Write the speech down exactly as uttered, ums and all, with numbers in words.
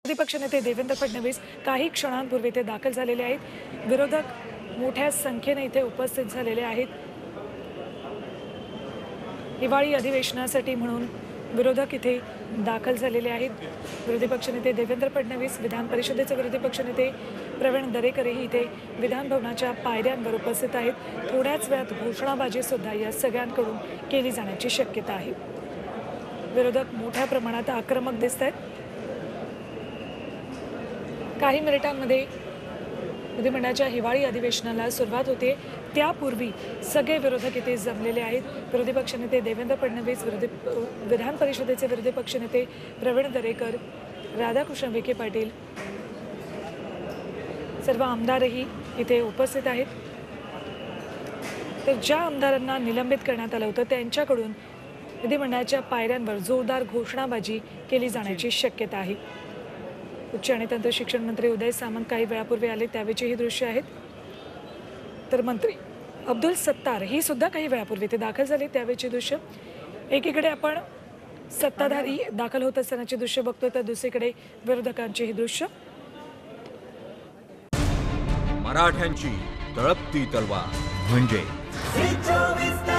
विरोधी पक्षनेते देवेंद्र फडणवीस काही क्षणांपूर्वी ते दाखल झालेले आहेत। विरोधक मोठ्या संख्येने इथे उपस्थित झालेले आहेत। हिवाळी अधिवेशनासाठी म्हणून विरोधक इथे दाखल झालेले आहेत। विरोधी पक्षनेते देवेंद्र फडणवीस, विधान परिषदेचे विरोधी पक्षनेते प्रवीण दरेकरही इथे विधान भवनाच्या पायऱ्यांवर उपस्थित आहेत। थोड्याच वेळात घोषणाबाजी सुद्धा या सगळ्यांकडून केली जाण्याची शक्यता आहे। विरोधक मोठ्या प्रमाणात आक्रमक दिसत आहेत। काही मिनिटांमध्ये विधिमंडळाच्या हिवाळी अधिवेशनाला सुरुवात होते, त्यापूर्वी सगळे विरोधक इथे जमलेले आहेत। विरोधी पक्षनेते देवेंद्र फडणवीस, विरोधी विधान परिषदेचे विरोधी पक्षनेते प्रवीण दरेकर, राधाकृष्ण विखे पाटील, सर्व आमदारही इथे उपस्थित आहेत। तर ज्या आमदारांना निलंबित करण्यात आलं होतं त्यांच्याकडून विधिमंडळाच्या पायऱ्यांवर जोरदार घोषणाबाजी केली जाण्याची शक्यता आहे। उच्च आणि तंत्र शिक्षण मंत्री उदय सामंत काही वेळापूर्वी आले त्यावेळची ही दृश्य आहेत। तर मंत्री अब्दुल सत्तार ही सुद्धा काही वेळापूर्वी ते दाखल झाले त्यावेळची दृश्य। एकीकडे आपण सत्ताधारी दाखल होत असतानाची दृश्य बघतोय, तर दुसरीकडे विरोधकांची ही दृश्य। मराठ्यांची तळपती तलवार म्हणजे